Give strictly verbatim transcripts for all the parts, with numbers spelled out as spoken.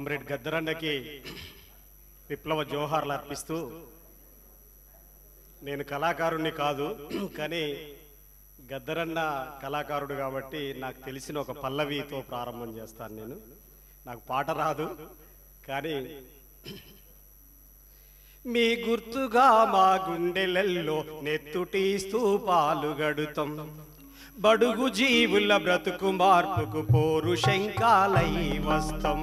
Comrade గద్దరన్నకి విప్లవ జోహార్లు అర్పిస్తూ, నేను కళాకారుణ్ణి కాదు కానీ గద్దరన్న కళాకారుడు కాబట్టి నాకు తెలిసిన ఒక పల్లవితో ప్రారంభం చేస్తాను. నేను నాకు పాట రాదు కానీ మీ గుర్తుగా మా గుండెలల్లో నెత్తుటి స్తూపాలు గడుతాం, బడుగు జీవుల బ్రతుకు మార్పుకు పోరు శంకాలై వస్తాం,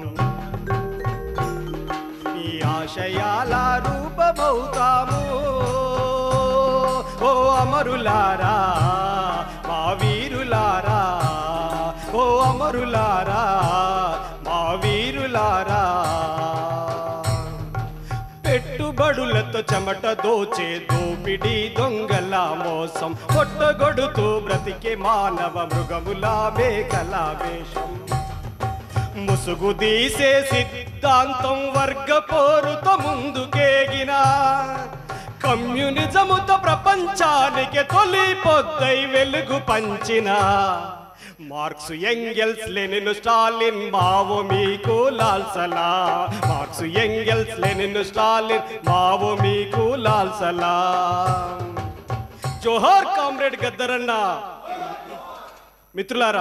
ఈ ఆశయాల రూపమవుతాము. ఓ అమరులారా మా వీరులారా, ఓ అమరులారా మా వీరులారా, పెట్టుబడులతో చెమట దోచే దోపిడీ దొంగల మోసం, కొట్టగొడుతూ బ్రతికే మానవ మృగముల మేకల వేషం, ముసుగు తీసే సిద్ధాంతం వర్గ పోరుతో ముందుకేగిన కమ్యూనిజముతో ప్రపంచానికి తొలి పొద్దై వెలుగు పంచిన Marx Engels Lenin Stalin Mao మీకు లాల్ సలాం, Marx Engels Lenin Stalin Mao మీకు లాల్ సలాం. జోహార్ కామ్రేడ్ గద్దరన్న. మిత్రులారా,